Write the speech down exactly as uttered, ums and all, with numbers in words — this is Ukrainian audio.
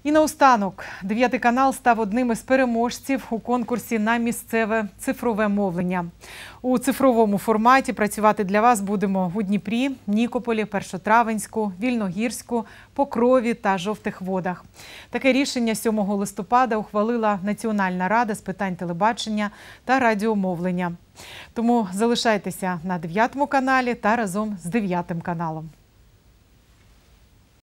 І наостанок, дев'ятий канал став одним із переможців у конкурсі на місцеве цифрове мовлення. У цифровому форматі працювати для вас будемо у Дніпрі, Нікополі, Першотравенську, Вільногірську, Покрові та Жовтих Водах. Таке рішення сьомого листопада ухвалила Національна рада з питань телебачення та радіомовлення. Тому залишайтеся на дев'ятому каналі та разом з дев'ятим каналом.